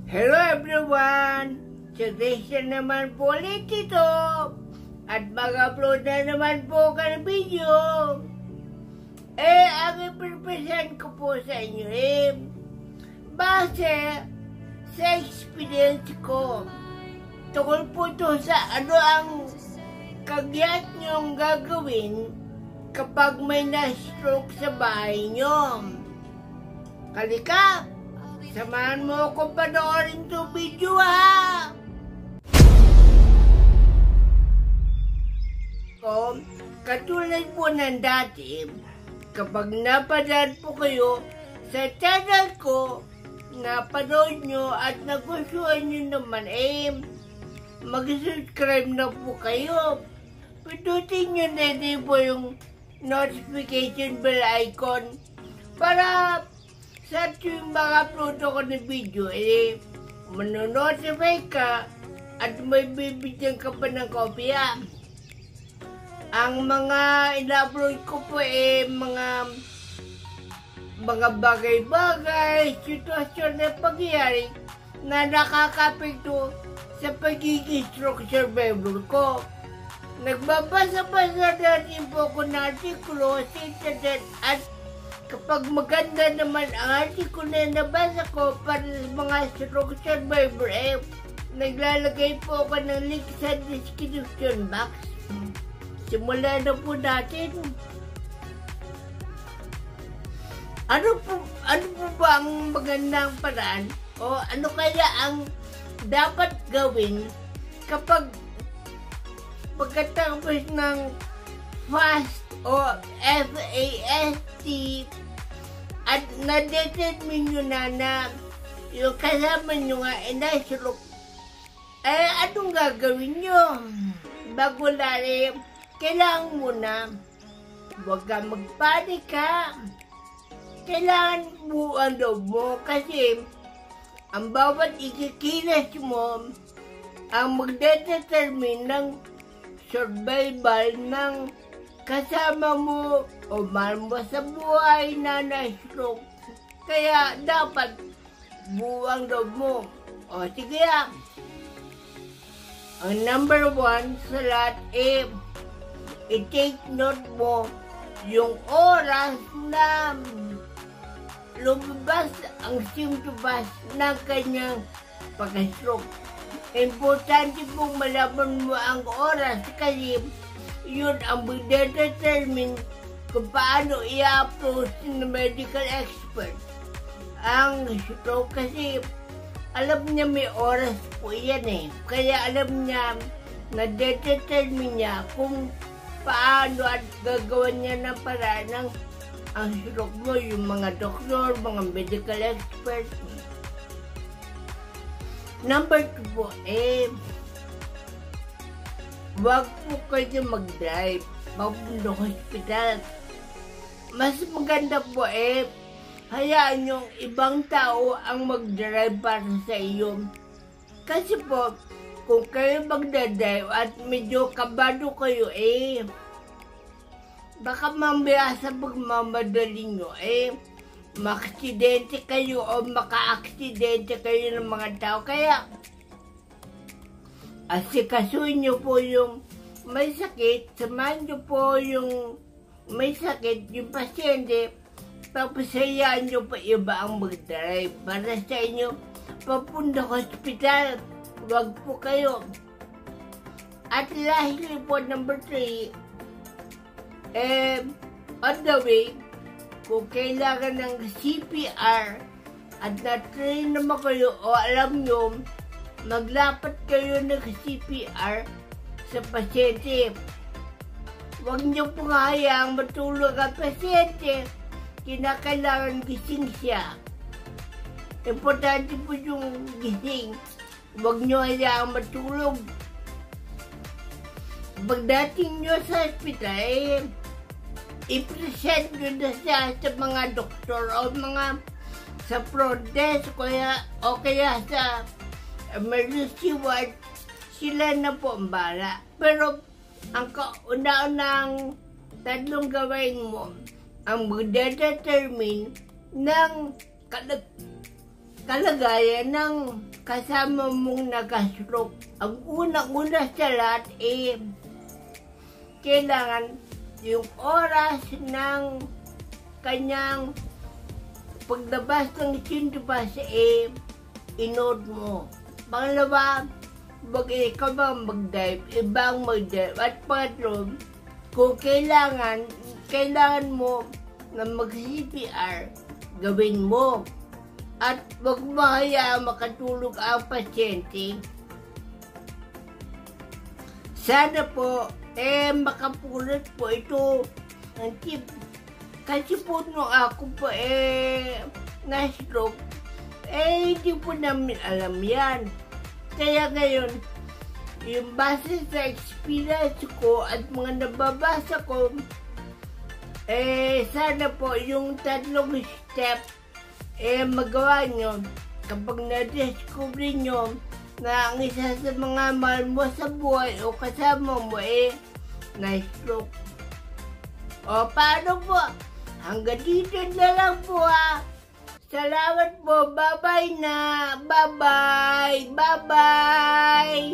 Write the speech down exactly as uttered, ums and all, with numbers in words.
Hello everyone! Si Cris na naman po ulit ito at mag-upload na naman po ka ng video. Eh, ang i-present ko po sa inyo eh, base sa experience ko. Tukol po ito sa ano ang kagyat nyong gagawin kapag may na-stroke sa bahay nyo. Kalika! Samahan mo ako panoorin to video ha! So, katulad po ng dati, kapag napadaan po kayo sa channel ko, napanood nyo at nagustuhan nyo naman, eh, mag-subscribe na po kayo. Pindutin nyo na din po yung notification bell icon para sa tuwing mga-upload ako ng video, eh, manonotify ka at may bibigyan ka pa ng kopya. Ang mga ina-upload ko po, eh, mga mga bagay-bagay, sitwasyon na pangyayari na nakakapekto sa pagiging stroke survivor ko. Nagbabasa-basa natin po ako ng artikulo sa internet at kapag maganda naman ang artikulo na nabasa ko para sa mga stroke survivor, eh, naglalagay po ako ng link sa description box. Simulan na po natin. Ano po, ano po ba ang magandang paraan o ano kaya ang dapat gawin kapag pagkatapos ng F A S T o F A S T at na-determine nyo na na yung kasama nyo nga ay na-stroke, eh anong gagawin nyo? Bago lari, kailangan muna huwag ka magpanika. Kailangan buuan loob mo kasi ang bawat ikikilas mo ang magdedetermine ng survival ng kasama mo o mahal mo sa buhay na na-stroke. Kaya dapat buuan loob mo. O sige lang. Ang number one sa lahat eh, i-take note mo yung oras na lumabas ang symptoms ng kanyang pagka-stroke. Importante pong malaman mo ang oras kasi yun ang mag-determine kung paano i-approach ng medical expert. Ang stroke kasi alam niya may oras po yan eh. Kaya alam niya, na-determine niya kung paano at gagawin niya ng paraan ng ang stroke mo, yung mga doktor, mga medical experts. Number two po, eh, wag po kayo mag-drive papunta sa hospital. Mas maganda po eh, hayaan yung ibang tao ang mag-drive para sa iyo. Kasi po, kung kayo magdadrive at medyo kabado kayo eh, baka mamaya sa pagmamadali nyo eh, makaksidente kayo o maka-aksidente kayo ng mga tao. Kaya, asikasuhin nyo po yung may sakit, samahan nyo po yung may sakit, yung pasyente, tapos hayaan nyo pa iba ang mag-drive para sa inyo papunta sa hospital. Huwag po kayo. At lastly po, number three, eh, on the way, kung kailangan ng C P R at na-train naman kayo o alam nyo, maglapat kayo ng C P R sa pasyente. Huwag nyo pong hayaang matulog ang pasyente. Kinakailangan gising siya. Importante po yung gising. Huwag nyo hayaang matulog. Pagdating nyo sa hospital, eh, i-present nyo na siya sa mga doktor o mga sa front desk kaya, o kaya sa emergency ward, sila na po ang bala. Pero ang kauna-unang tatlong gawin mo, ang magdedetermine ng kalag kalagayan ng kasama mong nag-stroke. Ang unang-una sa lahat eh, kailangan yung oras ng kanyang paglabas ng sindibas eh, inood mo. Pangalawa, wag ikaw bang mag-dive, ibang mag-dive. At pangatlo, kung kailangan, kailangan mo na mag-C P R, gawin mo. At wag mo hayaan makatulog ang pasyente. Sana po, eh, makapulot po ito ng tip. Kasi po nung ako po, eh, na-stroke, eh, hindi po namin alam yan. Kaya ngayon, yung base sa experience ko at mga nababasa ko, eh, sana po yung tatlong step, eh, magawa nyo kapag na-discover nyo na ang isa sa mga mahal mo sa buhay o kasama mo, eh, na-stroke. O, paano po? Hanggang dito na lang po, ha. Salamat po. Bye-bye na. Bye-bye. Bye-bye.